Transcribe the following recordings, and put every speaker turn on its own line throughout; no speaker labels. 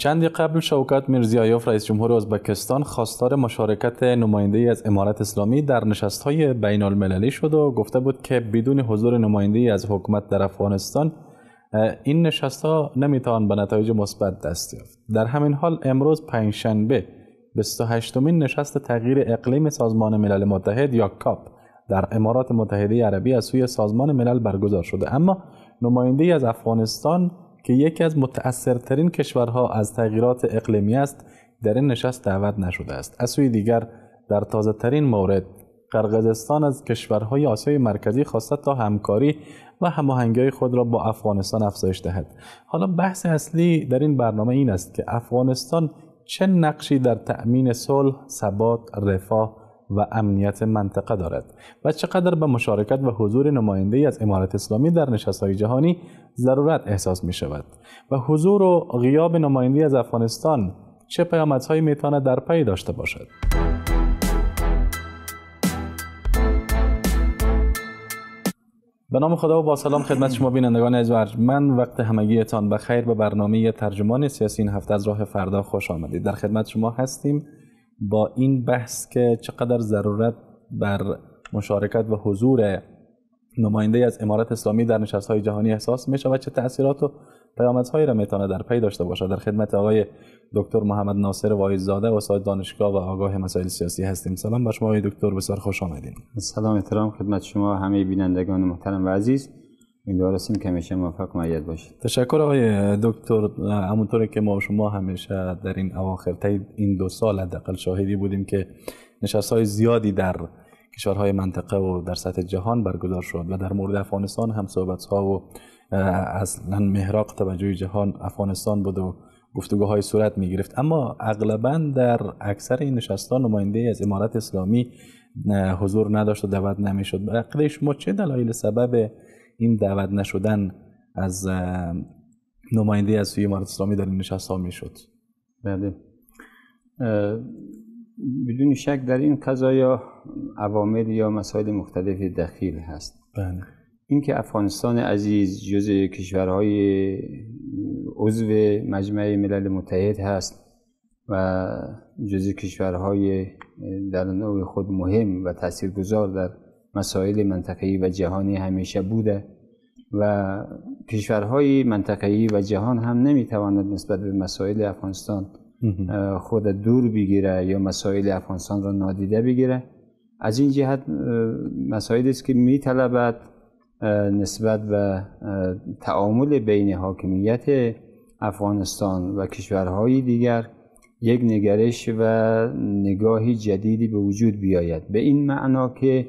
چندی قبل شوکت میرزیایوف رئیس جمهور ازبکستان خواستار مشارکت نماینده‌ای از امارت اسلامی در نشست‌های بین المللی شد و گفته بود که بدون حضور نماینده‌ای از حکومت در افغانستان این نشست‌ها نمیتوان به نتایج مثبت دست یافت. در همین حال امروز پنجشنبه 28مین نشست تغییر اقلیم سازمان ملل متحد یا کاپ در امارات متحده عربی از سوی سازمان ملل برگزار شده، اما نماینده‌ای از افغانستان که یکی از متأثرترین کشورها از تغییرات اقلیمی است در این نشست دعوت نشده است. از سوی دیگر در تازه ترین مورد قرقیزستان از کشورهای آسیای مرکزی خواسته تا همکاری و هماهنگی خود را با افغانستان افزایش دهد. حالا بحث اصلی در این برنامه این است که افغانستان چه نقشی در تأمین صلح، ثبات، رفاه و امنیت منطقه دارد و چقدر به مشارکت و حضور نماینده‌ای از امارت اسلامی در نشست‌های جهانی ضرورت احساس می شود و حضور و غیاب نماینده‌ای از افغانستان چه پیامدهایی میتواند در پی داشته باشد. به نام خدا و با سلام خدمت شما بینندگان عزیز و ارجمند، وقت همگیتان بخیر. به برنامه ترجمان سیاسی این هفته از راه فردا خوش آمدید. در خدمت شما هستیم با این بحث که چقدر ضرورت بر مشارکت و حضور نماینده از امارت اسلامی در نشست‌های جهانی احساس میشه و چه تأثیرات و پیامدهایی را میتونه در پی داشته باشه. در خدمت آقای دکتر محمد ناصر واعظ‌زاده استاد دانشگاه و آگاه مسائل سیاسی هستیم. سلام بر شما آقای دکتر، بسیار خوش آمدید.
سلام احترام خدمت شما همه بینندگان محترم و عزیز. امیدوار هستیم که همیشه موفق و مؤید باشید.
تشکر آقای دکتر. همونطوری که ما و شما همیشه در این اواخر این 2 سال حداقل شاهدی بودیم که نشست‌های زیادی در کشورهای منطقه و در سطح جهان برگزار شد و در مورد افغانستان هم صحبت‌ها و اصلا محراق توجه جهان افغانستان بود و گفتگوهای صورت می‌گرفت، اما اغلباً در اکثر این نشست‌ها نماینده از امارت اسلامی حضور نداشت و دعوت نمی‌شد. به عقیده شما چه دلایل سبب این دعوت نشدن از نماینده از سوی امارت اسلامی در این نشست‌ها میشد؟
بله، بدون شک در این قضایا عوامل یا مسائل مختلفی دخیل هست.
بله.
اینکه افغانستان عزیز جزء کشورهای عضو مجمع ملل متحد هست و جزء کشورهای در نوع خود مهم و تاثیرگذار در مسائل منطقه‌ای و جهانی همیشه بوده و کشورهای منطقه‌ای و جهان هم نمیتواند نسبت به مسائل افغانستان خود دور بگیره یا مسائل افغانستان را نادیده بگیره. از این جهت مسائلی است که میطلبد نسبت به تعامل بین حاکمیت افغانستان و کشورهای دیگر یک نگرش و نگاهی جدیدی به وجود بیاید، به این معنا که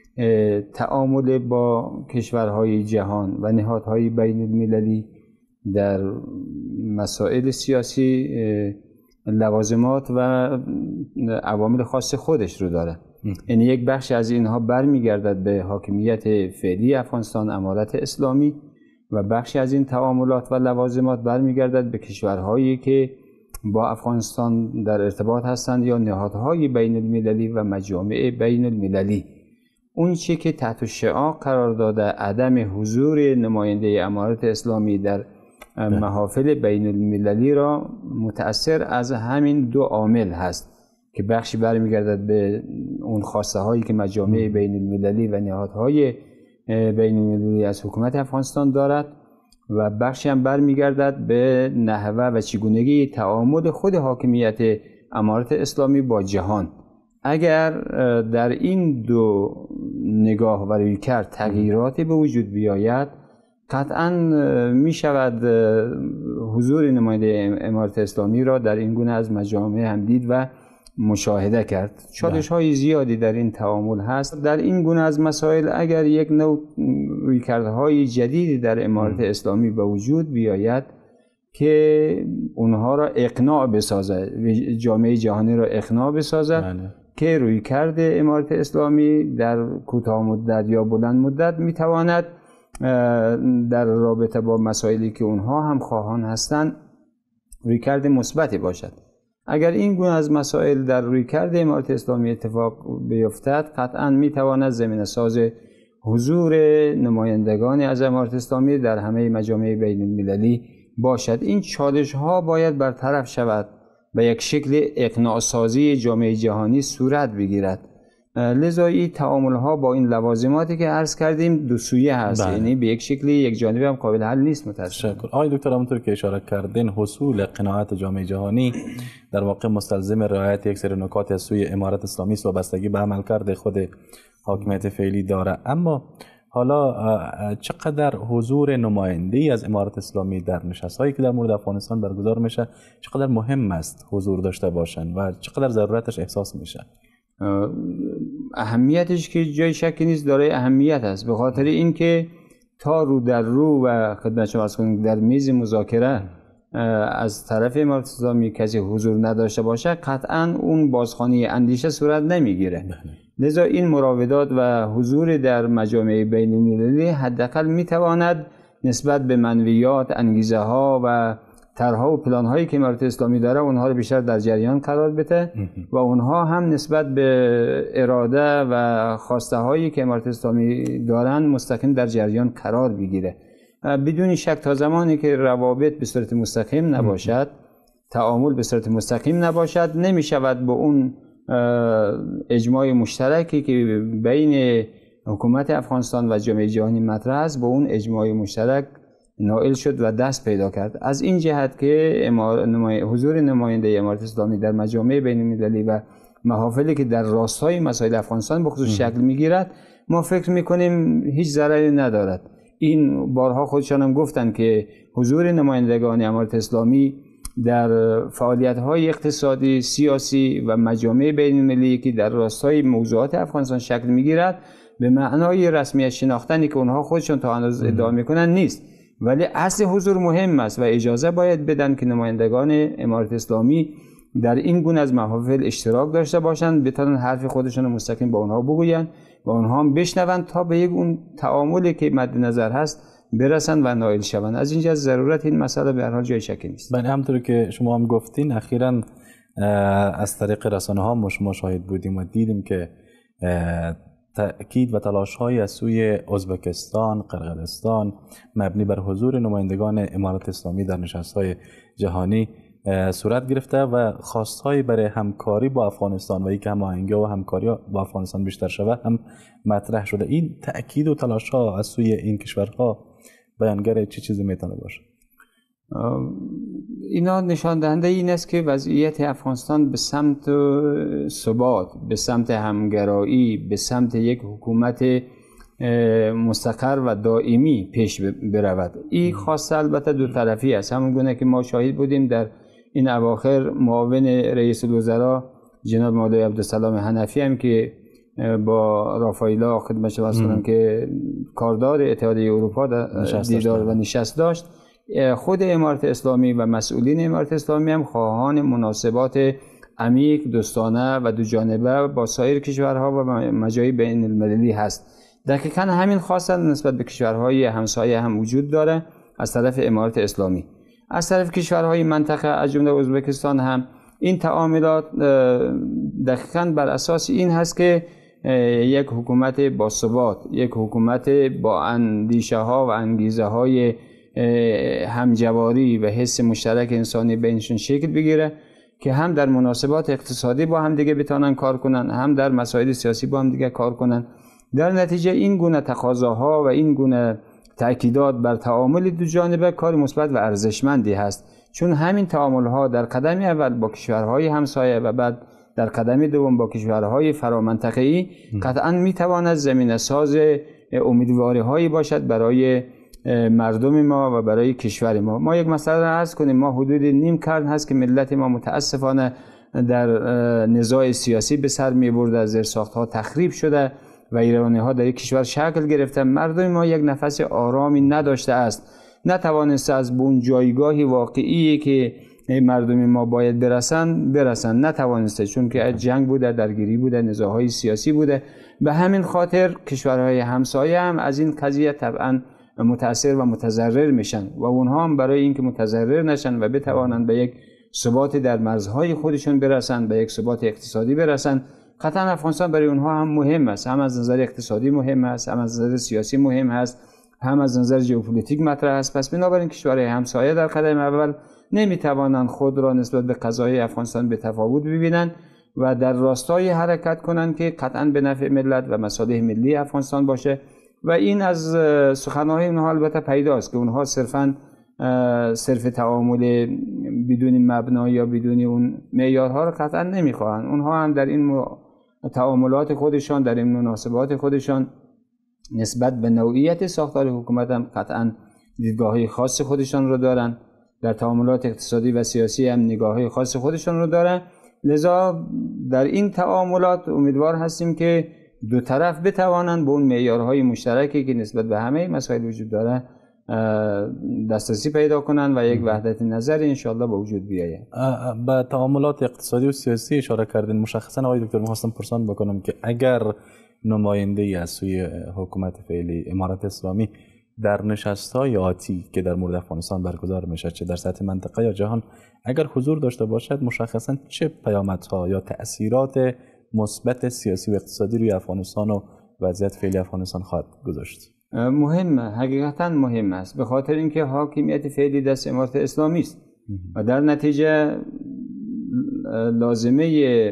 تعامل با کشورهای جهان و نهادهای بین المللی در مسائل سیاسی لوازمات و عوامل خاص خودش رو داره. یعنی یک بخش از اینها برمیگردد به حاکمیت فعلی افغانستان امارت اسلامی و بخشی از این تعاملات و لوازمات برمیگردد به کشورهایی که با افغانستان در ارتباط هستند یا نهادهای بین المللی و مجامع بین المللی. اون چی که تحت شعار قرار داده عدم حضور نماینده امارت اسلامی در محافل بین المللی را متأثر از همین 2 عامل هست که بخشی برمیگردد به اون خواسته هایی که مجامع بین المللی و نهادهای بین المللی از حکومت افغانستان دارد و بخشی هم برمیگردد به نحوه و چگونگی تعامل خود حاکمیت امارت اسلامی با جهان. اگر در این 2 نگاه و رویکرد تغییراتی به وجود بیاید، قطعاً می شود حضور نماینده امارت اسلامی را در این گونه از مجامع هم دید و مشاهده کرد. چالش های زیادی در این تعامل هست. در این گونه از مسائل اگر یک نوع رویکردهای جدیدی در امارت اسلامی به وجود بیاید که اونها را اقناع بسازد، جامعه جهانی را اقناع بسازد که رویکرد امارت اسلامی در کوتاه مدت یا بلند مدت میتواند در رابطه با مسائلی که اونها هم خواهان هستند رویکرد مثبتی باشد. اگر این گونه از مسائل در رویکرد امارت اسلامی اتفاق بیفتد، قطعاً میتواند زمینه ساز حضور نمایندگان از امارت اسلامی در همه مجامع بین المللی باشد. این چالش ها باید برطرف شود و یک شکل اقناع سازی جامعه جهانی صورت بگیرد. لذا این تعامل ها با این لوازماتی که عرض کردیم دو سویه هست، یعنی به یک شکلی یک جانبه هم قابل حل نیست. متاسفانه.
آقای دکتر، همونطور که اشاره کردین حصول قناعت جامعه جهانی در واقع مستلزم رعایت یک سری نکات از سوی امارت اسلامی است و بستگی به عملکرد خود حاکمیت فعلی داره. اما حالا چقدر حضور نماینده‌ای از امارت اسلامی در نشست‌هایی که در مورد افغانستان برگزار میشه چقدر مهم است حضور داشته باشن و چقدر ضرورتش احساس میشه؟
اهمیتش که جای شکی نیست دارای اهمیت است، به خاطر اینکه تا رو در رو و خدمت شما عرض کنم در میز مذاکره از طرف امارت اسلامی کسی حضور نداشته باشه قطعاً اون بازخوانی اندیشه صورت نمیگیره. لذا این مراودات و حضور در مجامع بین المللی حداقل میتواند نسبت به منویات، انگیزه ها و طرح‌ها و پلان‌هایی که امارت اسلامی داره اونها رو بیشتر در جریان قرار بده و اونها هم نسبت به اراده و خواسته هایی که امارت اسلامی دارن مستقیم در جریان قرار بگیره. بدون شک تا زمانی که روابط به صورت مستقیم نباشد، تعامل به صورت مستقیم نباشد، نمی‌شود به اون اجماع مشترکی که بین حکومت افغانستان و جامعه جهانی مطرح است به اون اجماع مشترک نائل شد و دست پیدا کرد. از این جهت که حضور نماینده امارت اسلامی در مجامع بین المللی و محافلی که در راستای مسائل افغانستان به خصوص شکل میگیرد ما فکر میکنیم هیچ ضرری ندارد. این بارها خودشان هم گفتن که حضور نمایندگان امارت اسلامی در فعالیت‌های اقتصادی، سیاسی و مجامع بین المللی که در راستای موضوعات افغانستان شکل میگیرد به معنای رسمیت شناختنی که اونها خودشون تا هنوز ادعا میکنن نیست، ولی اصل حضور مهم است و اجازه باید بدن که نمایندگان امارت اسلامی در این گونه از محافل اشتراک داشته باشند، بتونن حرف خودشون رو مستقیم با اونها بگوین و اونها هم بشنون تا به یک اون تعاملی که مد نظر هست برسن و نائل شوند. از اینجا ضرورت این مسئله به هر حال جای شکی نیست.
بله، همونطور که شما هم گفتین اخیراً از طریق رسانه‌ها ما شاهد بودیم و دیدیم که تأکید و تلاش‌های از سوی ازبکستان، قرقیزستان مبنی بر حضور نمایندگان امارت اسلامی در نشست‌های جهانی صورت گرفته و خواست‌های برای همکاری با افغانستان و اینکه هماهنگی و همکاری با افغانستان بیشتر شود هم مطرح شده. این تأکید و تلاش‌ها از سوی این کشورها بیانگر چه چیزی میتونه باشه؟
اینا نشان دهنده این است که وضعیت افغانستان به سمت ثبات، به سمت همگرایی، به سمت یک حکومت مستقر و دائمی پیش برود. این خواسته البته دو طرفی است، همون گونه که ما شاهد بودیم در این اواخر معاون رئیس الوزراء جناب مولوی عبدالسلام حنفی هم که با رافائیلا خدمت شما عرض کنم که کاردار اتحادیه اروپا دیدار و نشست داشت. خود امارت اسلامی و مسئولین امارت اسلامی هم خواهان مناسبات عمیق، دوستانه و دو جانبه با سایر کشورها و مجامع بین المللی هست. دقیقاً همین خواستن نسبت به کشورهای همسایه هم وجود داره از طرف امارت اسلامی. از طرف کشورهای منطقه از جمله ازبکستان هم این تعاملات دقیقاً بر اساس این هست که یک حکومت با ثبات، یک حکومت با اندیشه ها و انگیزه های همجواری و حس مشترک انسانی بینشون شکل بگیره که هم در مناسبات اقتصادی با هم دیگه بتونن کار کنن، هم در مسائل سیاسی با هم دیگه کار کنن. در نتیجه این گونه تقاضاها و این گونه تأکیدات بر تعامل دو جانبه کار مثبت و ارزشمندی هست، چون همین تعاملها در قدم اول با کشورهای همسایه و بعد در قدم دوم با کشورهای فرامنطقه‌ای قطعاً میتواند زمینه ساز امیدواری هایی باشد برای مردم ما و برای کشور ما. ما یک مسئله را عرض کنیم، ما حدود نیم قرن هست که ملت ما متاسفانه در نزاع سیاسی به سر می‌برده، زیرساخت‌ها تخریب شده و ایرانی‌ها در یک کشور شکل گرفته. مردم ما یک نفس آرامی نداشته است، نتوانسته از اون جایگاهی واقعی که مردم ما باید برسن نتوانسته، چون که جنگ بوده، درگیری بوده، نزاع‌های سیاسی بوده. به همین خاطر کشورهای همسایه هم از این قضیه طبعاً متأثر و متضرر میشن و اونها هم برای اینکه متضرر نشن و بتوانند به یک ثبات در مرزهای خودشون برسن، به یک ثبات اقتصادی برسن، قطعا افغانستان برای اونها هم مهم است، هم از نظر اقتصادی مهم است، هم از نظر سیاسی مهم است، هم از نظر ژئوپلیتیک مطرح است. پس بنابراین کشورهای همسایه در قدم اول نمیتوانند خود را نسبت به قضای افغانستان به تفاوت ببینند و در راستای حرکت کنند که قطعاً به نفع ملت و مصالح ملی افغانستان باشه. و این از سخنهای اونها البته پیداست که اونها صرف تعامل بدون مبنا یا بدون اون معیارها را قطعا نمیخواهند. اونها هم در این تعاملات خودشان، در این مناسبات خودشان نسبت به نوعیت ساختار حکومت هم قطعا دیدگاه‌های خاص خودشان رو دارن. در تعاملات اقتصادی و سیاسی هم نگاه‌های خاص خودشان رو دارن. لذا در این تعاملات امیدوار هستیم که دو طرف بتوانند به اون معیارهای مشترکی که نسبت به همه مسائل وجود داره دسترسی پیدا کنند و یک وحدت نظر انشاءالله به وجود بیاید.
به تعاملات اقتصادی و سیاسی اشاره کردین. مشخصا آقای دکتر می‌خواستم پرسان بکنم که اگر نماینده‌ای از سوی حکومت فعلی امارت اسلامی در نشست‌های آتی که در مورد افغانستان برگزار میشه، چه در سطح منطقه یا جهان، اگر حضور داشته باشد، مشخصا چه پیامدها یا تأثیرات مثبت سیاسی و اقتصادی روی افغانستان و وضعیت فعلی افغانستان خواهد گذاشت؟
مهمه، حقیقتا مهم است، به خاطر اینکه حاکمیت فعلی دست امارت اسلامی است و در نتیجه لازمه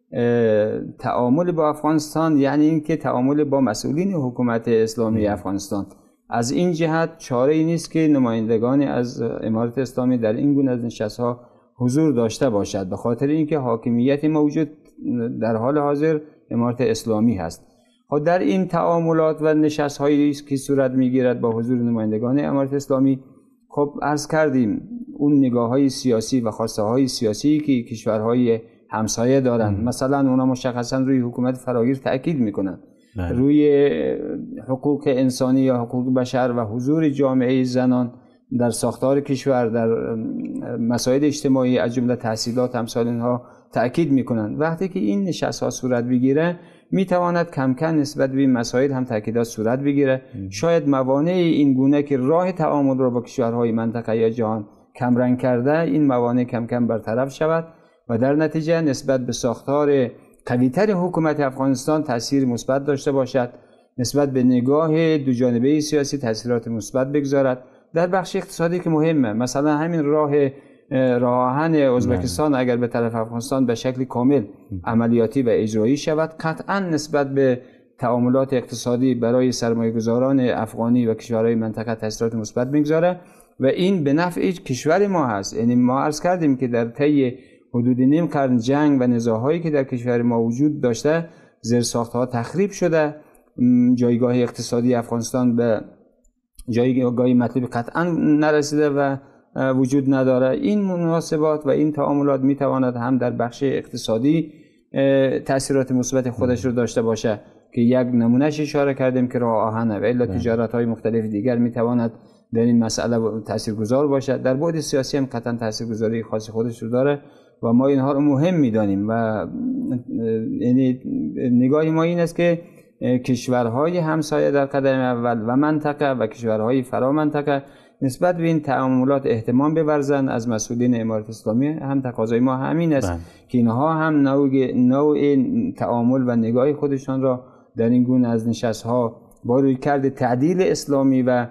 تعامل با افغانستان یعنی اینکه تعامل با مسئولین حکومت اسلامی افغانستان. از این جهت چاره ای نیست که نمایندگان از امارت اسلامی در این گونه از نشست‌ها حضور داشته باشد، به خاطر اینکه حاکمیت موجود در حال حاضر امارت اسلامی هست. خب در این تعاملات و نشست‌هایی که صورت می‌گیرد با حضور نمایندگان امارت اسلامی، خب عرض کردیم اون نگاه‌های سیاسی و خواسته‌های سیاسی که کشورهای همسایه دارند، مثلا اونا مشخصا روی حکومت فراگیر تأکید می‌کنند، روی حقوق انسانی یا حقوق بشر و حضور جامعه زنان در ساختار کشور، در مسائل اجتماعی از جمله تحصیلات امثال اینها تأکید می‌کنند. وقتی که این نشست‌ها صورت بگیره میتواند کم کم نسبت به این مسائل هم تأکیدات صورت بگیره. شاید موانع این گونه که راه تعامل را با کشورهای منطقه یا جهان کمرنگ کرده، این موانع کم کم برطرف شود و در نتیجه نسبت به ساختار قوی‌تر حکومت افغانستان تأثیر مثبت داشته باشد، نسبت به نگاه دو جانبه سیاسی تأثیرات مثبت بگذارد. در بخش اقتصادی که مهمه، مثلا همین راه آهن ازبکستان اگر به طرف افغانستان به شکل کامل عملیاتی و اجرایی شود، قطعا نسبت به تعاملات اقتصادی برای سرمایه‌گذاران افغانی و کشورهای منطقه تأثیرات مثبت میگذاره و این به نفع کشور ما هست. یعنی ما عرض کردیم که در طی حدود نیم قرن جنگ و نزاع‌هایی که در کشور ما وجود داشته، زیرساخت‌ها تخریب شده، جایگاه اقتصادی افغانستان به جایگاه مطلوب قطعا نرسیده و وجود نداره. این مناسبات و این تعاملات میتواند هم در بخش اقتصادی تأثیرات مثبت خودش رو داشته باشه که یک نمونهش اشاره کردیم که راه آهنه و الا تجارت‌های مختلف دیگر میتواند در این مسئله تاثیرگذار باشد. در بعد سیاسی هم قطعا تاثیرگذاری خاص خودش رو داره و ما اینها رو مهم میدانیم و یعنی نگاه ما این است که کشورهای همسایه در قدم اول و منطقه و کشورهای فرامنطقه نسبت به این تعاملات اهتمام بورزند. از مسئولین امارت اسلامی هم تقاضای ما همین است که اینها هم نوع تعامل و نگاه خودشان را در این گونه از نشست‌ها با رویکرد تعدیل اسلامی و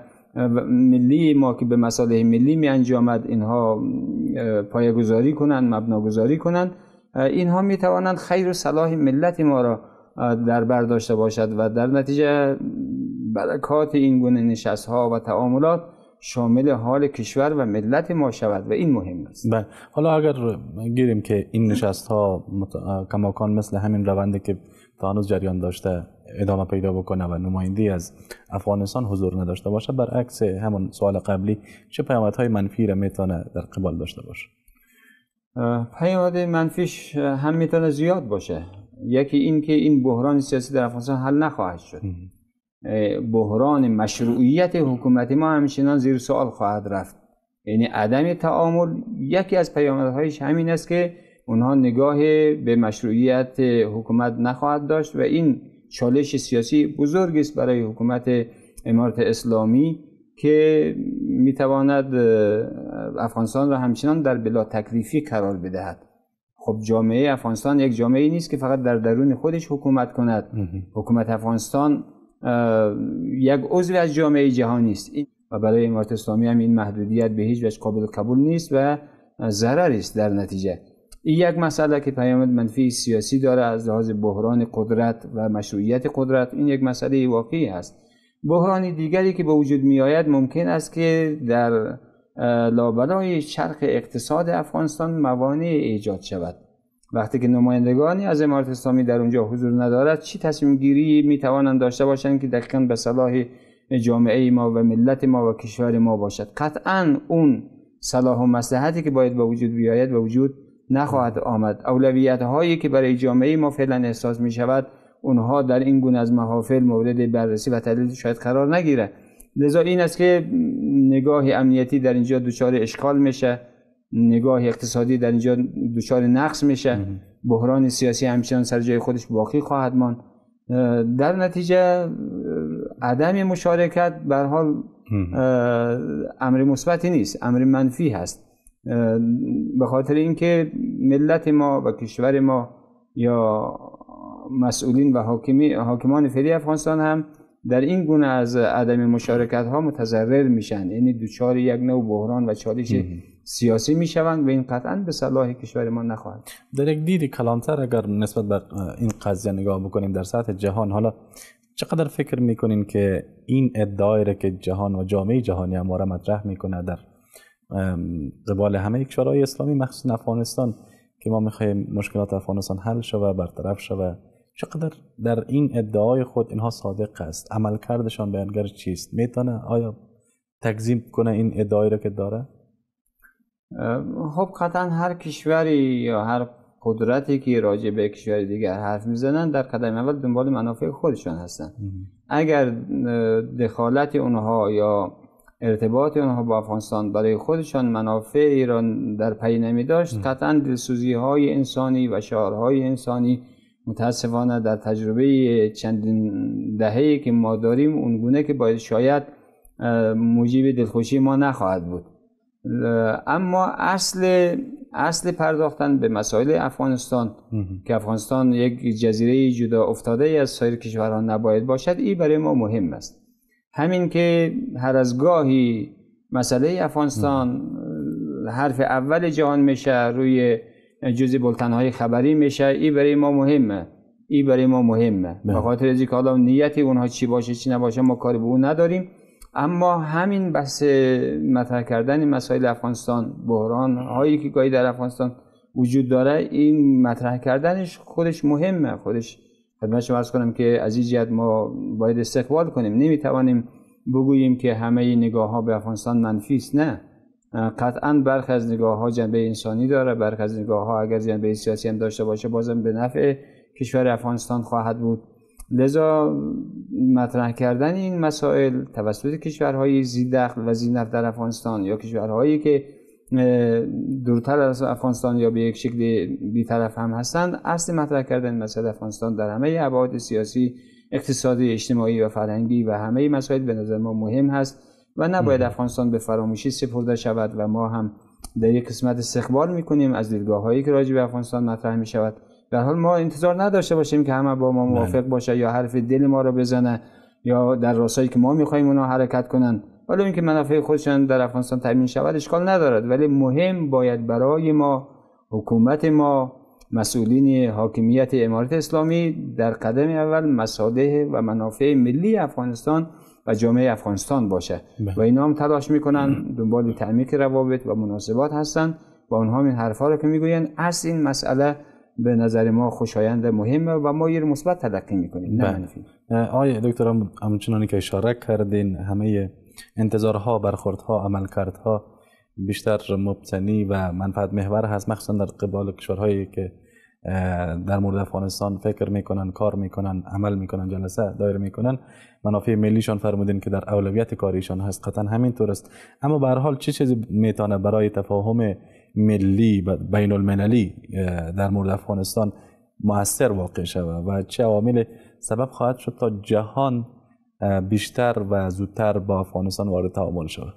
ملی ما که به مصالح ملی می انجامد اینها پایه‌گذاری کنند، مبناگذاری کنند. اینها می توانند خیر و صلاح ملت ما را در بر داشته باشد و در نتیجه برکات این گونه نشست‌ها و تعاملات شامل حال کشور و ملت ما شود و این مهم است.
حالا اگر گیریم که این نشست‌ها کماکان مثل همین روندی که تا هنوز جریان داشته ادامه پیدا بکنه و نمایندگی از افغانستان حضور نداشته باشه، برعکس همون سوال قبلی چه پیامدهای منفی را میتونه در قبال داشته باشه؟
پیامد منفیش هم میتونه زیاد باشه. یکی این که این بحران سیاسی در افغانستان حل نخواهد شد. بحران مشروعیت حکومت ما همچنان زیر سوال خواهد رفت. یعنی عدم تعامل یکی از پیامدهایش همین است که اونها نگاه به مشروعیت حکومت نخواهد داشت و این چالش سیاسی بزرگ است برای حکومت امارت اسلامی که میتواند افغانستان را همچنان در بلا تکلیفی قرار بدهد. خب جامعه افغانستان یک جامعه نیست که فقط در درون خودش حکومت کند. حکومت افغانستان یک عضو از جامعه جهانی است و برای امارت اسلامی هم این محدودیت به هیچ وجه قابل قبول نیست و ضرری است در نتیجه. این یک مسئله که پیامد منفی سیاسی داره از لحاظ بحران قدرت و مشروعیت قدرت. این یک مسئله واقعی است. بحران دیگری که به وجود می آید ممکن است که در لابلای چرخ اقتصاد افغانستان موانع ایجاد شود. وقتی که نمایندگانی از امارت اسلامی در اونجا حضور ندارد، چی تصمیم گیری می توانند داشته باشند که دقیقاً به صلاح جامعه ما و ملت ما و کشور ما باشد؟ قطعاً اون صلاح و مصلحتی که باید به وجود بیاید به وجود نخواهد آمد. اولویت هایی که برای جامعه ما فعلا احساس می شود، اونها در این گونه از محافل مورد بررسی و تحلیل شاید قرار نگیره. لذا این است که نگاه امنیتی در اینجا دچار اشکال میشه، نگاه اقتصادی در اینجا دچار نقص میشه، بحران سیاسی همچنان سر جای خودش باقی خواهد ماند. در نتیجه عدم مشارکت به هر حال امر مثبتی نیست، امر منفی هست. به خاطر اینکه ملت ما و کشور ما یا مسئولین و حاکمان فعلی افغانستان هم در این گونه از عدم مشارکت ها متضرر میشن، یعنی دچار یک نوع بحران و چالش سیاسی میشوند و این قطعا به صلاح کشور ما نخواهد.
در یک دید کلانتر اگر نسبت به این قضیه نگاه بکنیم در سطح جهان، حالا چقدر فکر میکنین که این ادعایی را که جهان و جامعه جهانی هم مطرح میکنه در قبال همه کشورهای اسلامی مخصوصا افغانستان که ما میخوایم مشکلات افغانستان حل شوه، برطرف شوه، چقدر در این ادعای خود اینها صادق است؟ عملکردشان بیانگر چیست؟ میتونه آیا تکذیب کنه این ادعایی را که داره؟
خب قطعا هر کشوری یا هر قدرتی که راجع به کشور دیگر حرف میزنن در قدم اول دنبال منافع خودشان هستن. اگر دخالت اونها یا ارتباط اونها با افغانستان برای خودشان منافعی را در پی نمی داشت، قطعا دلسوزی های انسانی و شعارهای انسانی متاسفانه در تجربه چندین دهه‌ای که ما داریم اونگونه که باید شاید موجب دلخوشی ما نخواهد بود. اما اصل پرداختن به مسائل افغانستان که افغانستان یک جزیره جدا افتاده از سایر کشورها نباید باشد، این برای ما مهم است. همین که هر از گاهی مسئله افغانستان حرف اول جهان میشه، روی جزء بولتن‌های خبری میشه، این برای ما مهمه. به خاطر اینکه حالا نیت اونها چی باشه چی نباشه ما کاری به اون نداریم، اما همین بحث مطرح کردن مسائل افغانستان، بحران هایی که گاهی در افغانستان وجود داره، این مطرح کردنش خودش مهمه. خودش خدمت شما عرض کنم که از این جهت ما باید استقبال کنیم. نمیتوانیم بگوییم که همه نگاه ها به افغانستان منفی است. نه، قطعا برخی از نگاه ها جنبه انسانی داره، برخی از نگاه ها اگر جنبه سیاسی هم داشته باشه بازم به نفع کشور افغانستان خواهد بود. لذا مطرح کردن این مسائل توسط کشورهای ذی‌دخل و ذی‌نفع در افغانستان یا کشورهایی که دورتر از افغانستان یا به یک شکل بی‌طرف هم هستند، اصل مطرح کردن مسائل افغانستان در همه ابعاد سیاسی، اقتصادی، اجتماعی و فرهنگی و همه مسائل به نظر ما مهم هست و نباید افغانستان به فراموشی سپرده شود و ما هم در یک قسمت استقبال می‌کنیم از دیدگاه‌هایی که راجع به افغانستان مطرح می‌شود. در حال ما انتظار نداشته باشیم که همه با ما موافق باشه یا حرف دل ما رو بزنه یا در راستایی که ما می‌خوایم اونها حرکت کنن. ولی اینکه منافع خودشان در افغانستان تامین شود اشکال ندارد، ولی مهم باید برای ما، حکومت ما، مسئولین حاکمیت امارت اسلامی در قدم اول مصالح و منافع ملی افغانستان و جامعه افغانستان باشه و اینا هم تلاش میکنن دنبال تعمیق روابط و مناسبات هستن و اونها این حرفا رو که میگوین اصل این مسئله به نظر ما خوشایند مهمه و ما یه مثبت تلقی میکنیم نه منفی.
آقای دکتر همچنانی که اشاره کردین همه انتظارها، برخوردها، عملکردها بیشتر مبتنی و منفعت محور هست، مخصوصا در قبال کشورهایی که در مورد افغانستان فکر میکنن، کار میکنن، عمل میکنن، جلسه دایر میکنن. منافع ملیشان فرمودین که در اولویت کاریشان هست، قطعا همینطور است. اما به هر حال چه چیزی میتونه برای تفاهم ملی و بین المللی در مورد افغانستان مؤثر واقع شود و چه عوامل سبب خواهد شد تا جهان بیشتر و زودتر با افغانستان وارد تعامل شود؟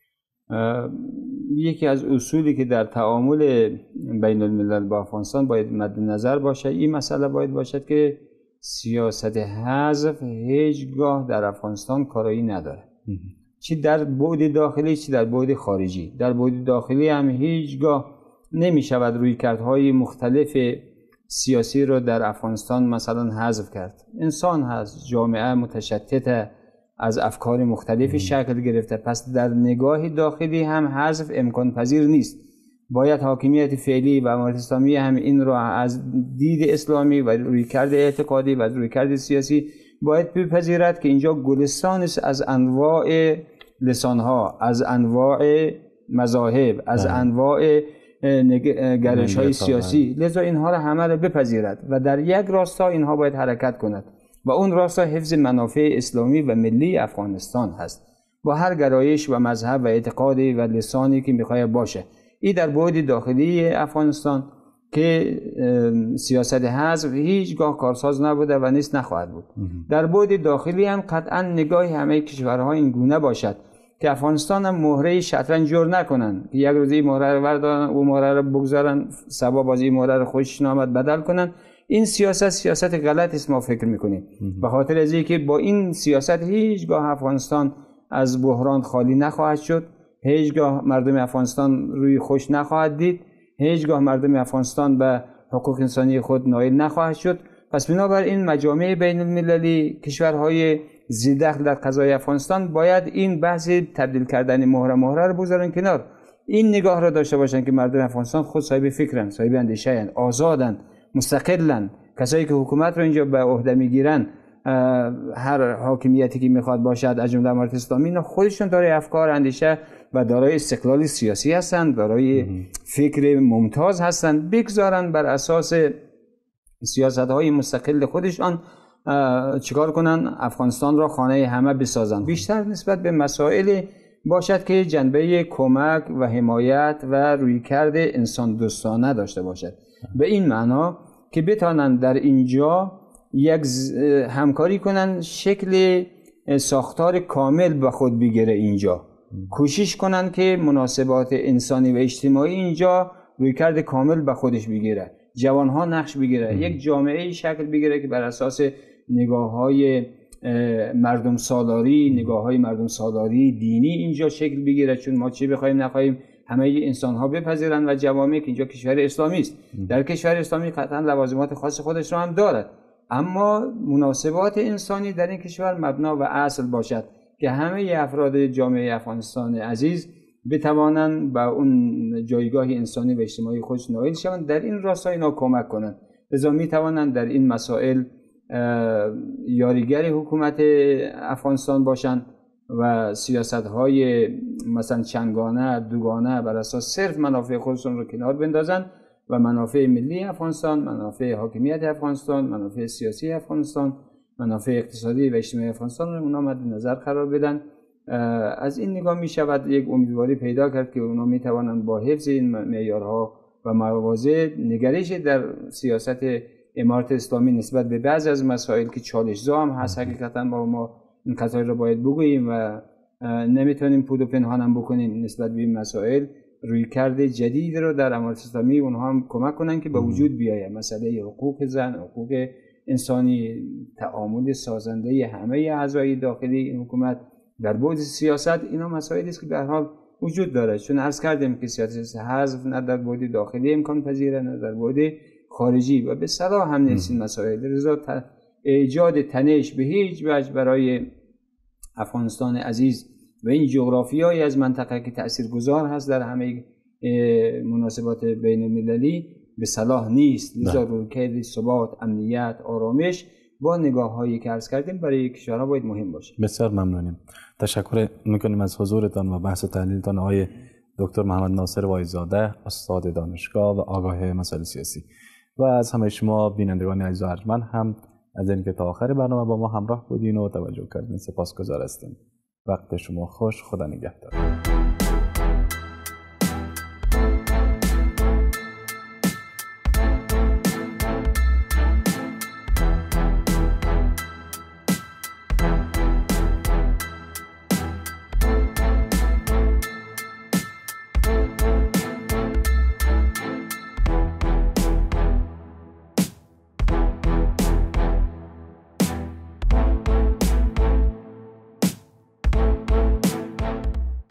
یکی از اصولی که در تعامل بین الملل با افغانستان باید مد نظر باشه این مسئله باید باشد که سیاست حذف هیچگاه در افغانستان کارایی نداره، چی در بعد داخلی چی در بعد خارجی. در بعد داخلی هم هیچگاه نمی شود رویکردهای مختلف سیاسی رو در افغانستان مثلا حذف کرد. انسان هست، جامعه متشتته، از افکار مختلفی شکل گرفته، پس در نگاه داخلی هم حذف امکان پذیر نیست. باید حاکمیت فعلی و امارت اسلامی هم این رو از دید اسلامی و رویکرد اعتقادی و رویکرد سیاسی باید بپذیرد که اینجا گلستان است از انواع لسانها، از انواع مذاهب، از انواع گرایش‌های سیاسی. لذا اینها رو همه رو بپذیرد و در یک راستا اینها باید حرکت کند و اون راستا حفظ منافع اسلامی و ملی افغانستان هست، با هر گرایش و مذهب و اعتقادی و لسانی که میخواد باشه. این در بعد داخلی افغانستان که سیاست حذف هیچگاه کارساز نبوده و نیست، نخواهد بود. در بعد داخلی هم قطعا نگاه همه کشورها این گونه باشد که افغانستان هم مهره شطرنج جور نکنن که یک روزی مهره رو بردارن و مهره رو بگذارن، سبا بازی مهره رو خودشون آمد بدل کنن. این سیاست غلط است. ما فکر میکنیم به خاطر از اینکه با این سیاست هیچگاه افغانستان از بحران خالی نخواهد شد، هیچگاه مردم افغانستان روی خوش نخواهد دید، هیچگاه مردم افغانستان به حقوق انسانی خود نائل نخواهد شد. پس بنابراین مجامع بین المللی، کشورهای ذی‌دخل در قضای افغانستان باید این بحث تبدیل کردن مهره رو بگذارن کنار. این نگاه را داشته باشن که مردم افغانستان خود صاحب فکرن، صاحب اندیشه‌اند، آزادن، مستقلن. کسایی که حکومت رو اینجا به عهده میگیرن، هر حاکمیتی که میخواد باشد از جمله امارت اسلامی، اینا خودشون دارای افکار، اندیشه و دارای استقلال سیاسی هستند، دارای فکر ممتاز هستند. بگذارن بر اساس سیاست‌های مستقل خودشان چیکار کنن؟ افغانستان را خانه همه بسازن. بیشتر نسبت به مسائل باشد که جنبه کمک و حمایت و رویکرد انسان دوستانه داشته باشد، به این معنا که بتانند در اینجا یک همکاری کنن، شکل ساختار کامل به خود بگیره. اینجا کوشش کنن که مناسبات انسانی و اجتماعی اینجا رویکرد کامل به خودش بگیره، جوانها نقش بگیره، یک جامعه شکل بگیره که بر اساس نگاه‌های مردم سالاری، نگاه‌های مردم سالاری دینی اینجا شکل بگیره. چون ما چی بخوایم نخواهیم همه انسان‌ها بپذیرن و جوامع که اینجا کشور اسلامی است. در کشور اسلامی قطعا لوازمات خاص خودش رو هم دارد، اما مناسبات انسانی در این کشور مبنا و اصل باشد که همه افراد جامعه افغانستان عزیز بتوانند به اون جایگاه انسانی و اجتماعی خودش نائل شوند. در این راستا اینا کمک کنند، لذا میتوانند در این مسائل یاریگر حکومت افغانستان باشند و سیاست‌های مثلا چندگانه، دوگانه بر اساس صرف منافع خودشون رو کنار بندازن و منافع ملی افغانستان، منافع حاکمیت افغانستان، منافع سیاسی افغانستان، منافع اقتصادی و اجتماعی افغانستان رو اونا مد نظر قرار بدن. از این نگاه می شود یک امیدواری پیدا کرد که اونا می توانند با حفظ این معیارها و مواضع نگرش در سیاست امارت اسلامی نسبت به بعضی از مسائل که چالش‌زا هم هست، حقیقتا ما این قضایی رو باید بگوییم و نمیتونیم پود و پنهان هم بکنیم نسبت به این مسائل، رویکرد جدید رو در امارت اسلامی اونها هم کمک کنن که به وجود بیاید. مسئله حقوق زن، حقوق انسانی، تعامل سازنده همه اعضای داخلی این حکومت در بعد سیاست، اینا مسائلی است که به هر حال وجود داره. چون عرض کردیم که سیاست حذف نه در بعد داخلی امکان پذیره نه در بعد خارجی و به صلاح هم نیست این مسائل. رضا ایجاد تنش به هیچ وجه برای افغانستان عزیز و این جغرافیایی از منطقه که تاثیرگذار هست در همه مناسبات بین المللی به صلاح نیست. لذا رویکرد ثبات، امنیت، آرامش با نگاه‌هایی که عرض کردیم برای کشورها باید مهم باشه.
بسیار ممنونیم. تشکر میکنیم از حضورتان و بحث و تحلیلتان آقای دکتر محمد ناصر وایزاده، استاد دانشگاه و آگاه مسائل سیاسی، و از همه شما بینندگان عزیز و ارجمند هم از اینکه تا آخر برنامه با ما همراه بودین و توجه کردین سپاسگزار هستیم. وقت شما خوش. خدا نگهدار.